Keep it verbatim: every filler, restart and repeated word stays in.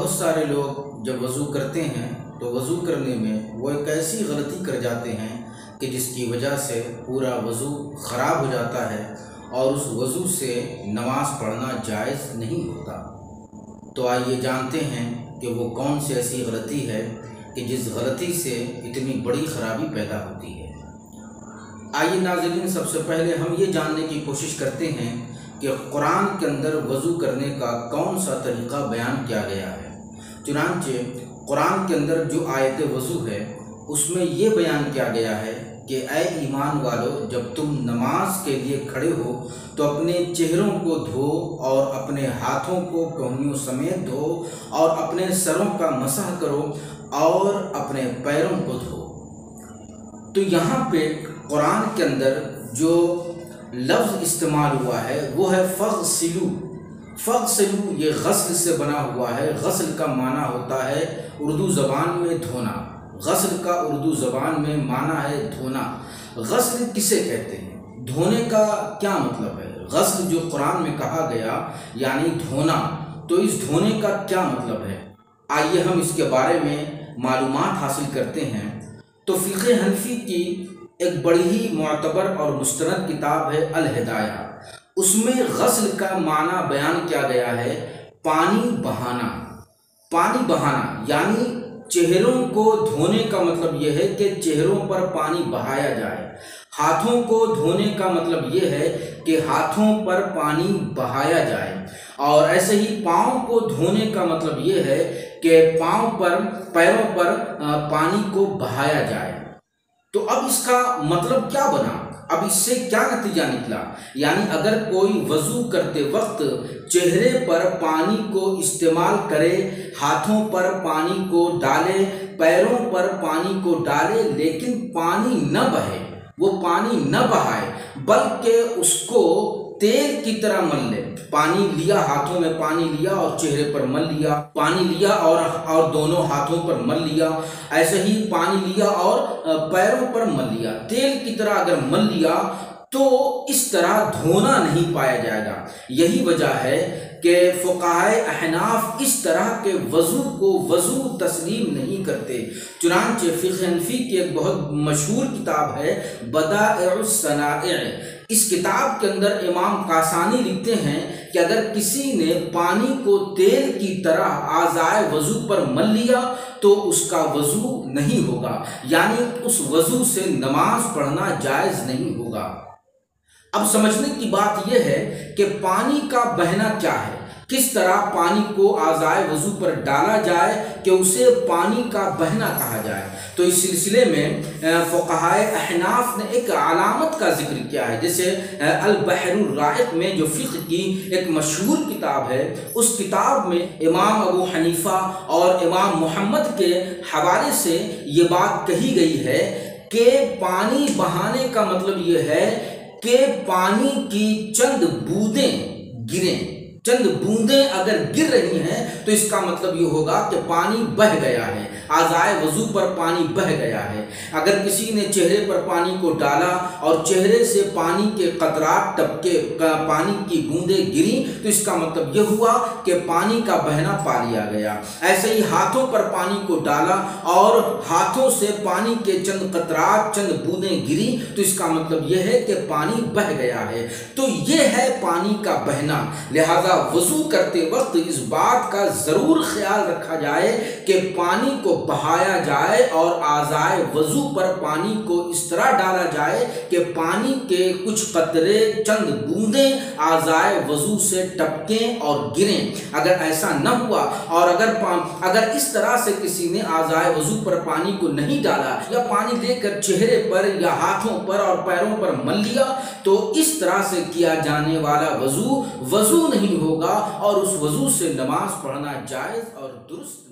بہت سارے لوگ جب وضو کرتے ہیں تو وضو کرنے میں وہ ایک ایسی غلطی کر جاتے ہیں کہ جس کی وجہ سے پورا وضو خراب ہو جاتا ہے اور اس وضو سے نماز پڑھنا جائز نہیں ہوتا۔ تو آئیے جانتے ہیں کہ وہ کون سی ایسی غلطی ہے کہ جس غلطی سے اتنی بڑی خرابی پیدا ہوتی ہے۔ آئیے ناظرین، سب سے پہلے ہم یہ جاننے کی کوشش کرتے ہیں کہ قرآن کے اندر وضو کرنے کا کون سا طریقہ بیان کیا گیا ہے۔ چنانچہ قرآن کے اندر جو آیت وضو ہے اس میں یہ بیان کیا گیا ہے کہ اے ایمان والو، جب تم نماز کے لیے کھڑے ہو تو اپنے چہروں کو دھو اور اپنے ہاتھوں کو کہنیوں سمیت دھو اور اپنے سروں کا مسح کرو اور اپنے پیروں کو دھو۔ تو یہاں پہ قرآن کے اندر جو لفظ استعمال ہوا ہے وہ ہے فغسلو۔ فغسلو یہ غسل سے بنا ہوا ہے۔ غسل کا معنی ہوتا ہے اردو زبان میں دھونا۔ غسل کا اردو زبان میں معنی ہے دھونا۔ غسل کسے کہتے ہیں؟ دھونے کا کیا مطلب ہے؟ غسل جو قرآن میں کہا گیا یعنی دھونا، تو اس دھونے کا کیا مطلب ہے؟ آئیے ہم اس کے بارے میں معلومات حاصل کرتے ہیں۔ تو فقہ حنفی کی ایک بڑی ہی معتبر اور مستند کتاب ہے الہدایہ، اس میں غسل کا معنی بیان کیا گیا ہے پانی بہانا۔ پانی بہانا یعنی چہروں کو دھونے کا مطلب یہ ہے کہ چہروں پر پانی بہایا جائے۔ ہاتھوں کو دھونے کا مطلب یہ ہے کہ ہاتھوں پر پانی بہایا جائے، اور ایسے ہی پاؤں کو دھونے کا مطلب یہ ہے کہ پاؤں پر پیروں پر پانی کو بہایا جائے۔ تو اب اس کا مطلب کیا بنا؟ اب اس سے کیا نتیجہ نکلا؟ یعنی اگر کوئی وضو کرتے وقت چہرے پر پانی کو استعمال کرے، ہاتھوں پر پانی کو ڈالے، پیروں پر پانی کو ڈالے، لیکن پانی نہ بہے، وہ پانی نہ بہائے بلکہ اس کو تیل کی طرح مل لے۔ پانی لیا، ہاتھوں میں پانی لیا اور چہرے پر مل لیا، پانی لیا اور اور دونوں ہاتھوں پر مل لیا، ایسے ہی پانی لیا اور پیروں پر مل لیا، تیل کی طرح اگر مل لیا تو اس طرح دھونا نہیں پایا جائے گا۔ یہی وجہ ہے کہ فقہائے احناف اس طرح کے وضو کو وضو تسلیم نہیں کرتے۔ چنانچہ فقہ حنفی کی ایک بہت مشہور کتاب ہے بدائع الصنائع، اس کتاب کے اندر امام قاسانی لکھتے ہیں کہ اگر کسی نے پانی کو تیل کی طرح اعضائے وضو پر مل لیا تو اس کا وضو نہیں ہوگا، یعنی اس وضو سے نماز پڑھنا جائز نہیں ہوگا۔ اب سمجھنے کی بات یہ ہے کہ پانی کا بہنا کیا ہے، کس طرح پانی کو اعضائے وضو پر ڈالا جائے کہ اسے پانی کا بہنا کہا جائے۔ تو اس سلسلے میں فقہائے احناف نے ایک علامت کا ذکر کیا ہے، جیسے البحر الرائق میں جو فقہ کی ایک مشہور کتاب ہے، اس کتاب میں امام ابو حنیفہ اور امام محمد کے حوالے سے یہ بات کہی گئی ہے کہ پانی بہانے کا مطلب یہ ہے کہ پانی کی چند بوندیں گریں۔ چند بوندیں اگر گر رہی ہیں تو اس کا مطلب یہ ہوگا کہ پانی بہہ گیا ہے، اعضائے وضو پر پانی بہہ گیا ہے۔ اگر کسی نے چہرے پر پانی کو ڈالا اور چہرے سے پانی کے قطرات ٹپکے، پانی کی بوندیں گری، تو اس کا مطلب یہ ہوا کہ پانی کا بہنا پا لیا گیا۔ ایسے ہی ہاتھوں پر پانی کو ڈالا اور ہاتھوں سے پانی کے چند قطرات، چند بوندیں گری، تو اس کا مطلب یہ ہے کہ پانی بہہ گیا ہے۔ تو یہ ہے پانی کا بہنا۔ لہذا وضو کرتے وقت اس بات کا ضرور خیال رکھا جائے کہ پانی کو بہایا جائے اور اعضائے وضو پر پانی کو اس طرح ڈالا جائے کہ پانی کے کچھ قطرے، چند بوندیں اعضائے وضو سے ٹپکیں اور گریں۔ اگر ایسا نہ ہوا اور اگر اگر اس طرح سے کسی نے اعضائے وضو پر پانی کو نہیں ڈالا یا پانی لے کر چہرے پر یا ہاتھوں پر اور پیروں پر مل لیا، تو اس طرح سے کیا جانے والا وضو وضو نہیں ہوگا اور اس وضو سے نماز پڑھنا جائز اور درست